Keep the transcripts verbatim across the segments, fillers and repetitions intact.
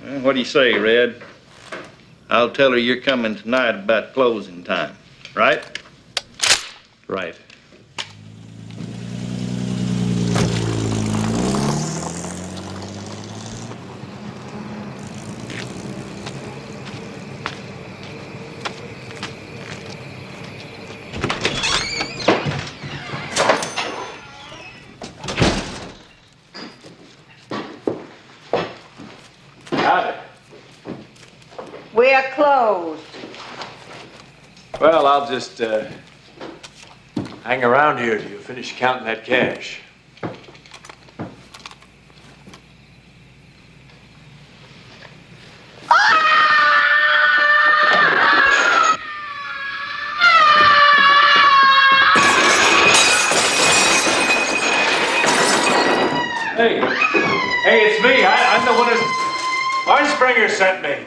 Well, what do you say, Red? I'll tell her you're coming tonight about closing time, right? Right. We're closed. Well, I'll just uh, hang around here till you finish counting that cash. Hey, hey, it's me. I, I'm the one who Arnspringer sent me.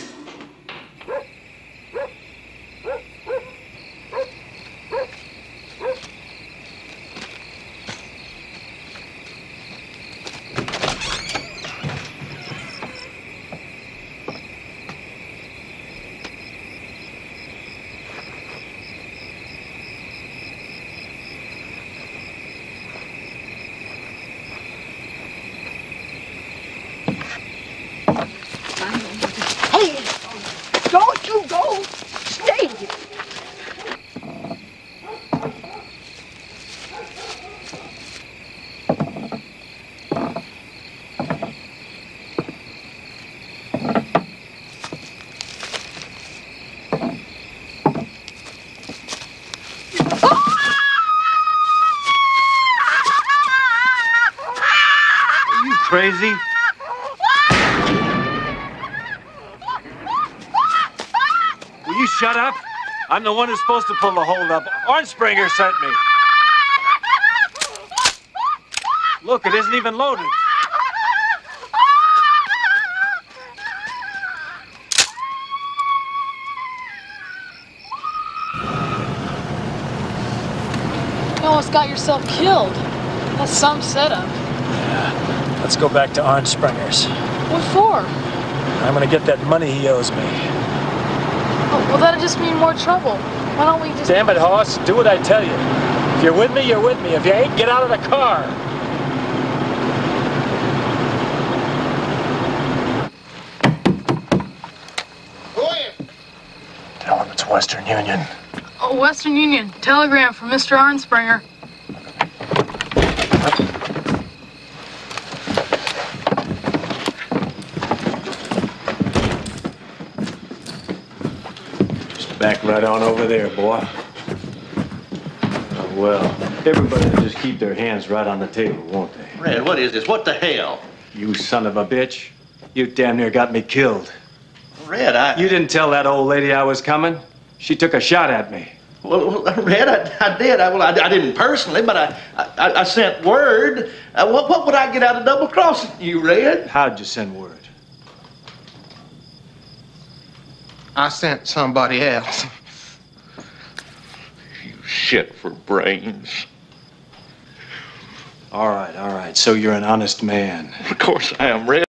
Don't you go! Stay here! Are you crazy? Will you shut up? I'm the one who's supposed to pull the hold up. Arnspringer sent me. Look, it isn't even loaded. You almost got yourself killed. That's some setup. Yeah. Let's go back to Arnspringer's. What for? I'm gonna get that money he owes me. Oh, well, that'd just mean more trouble. Why don't we just... Damn it, Hoss. Do what I tell you. If you're with me, you're with me. If you ain't, get out of the car. Go in. Tell him it's Western Union. Oh, Western Union. Telegram from Mister Arnspringer. Back right on over there, boy. Oh, well, everybody will just keep their hands right on the table, won't they? Red, what is this? What the hell? You son of a bitch. You damn near got me killed. Red, I... You didn't tell that old lady I was coming. She took a shot at me. Well, well Red, I, I did. I, well, I, I didn't personally, but I, I, I sent word. Uh, what, what would I get out of double-crossing you, Red? How'd you send word? I sent somebody else. You shit for brains. All right, all right. So you're an honest man. Of course I am, Red.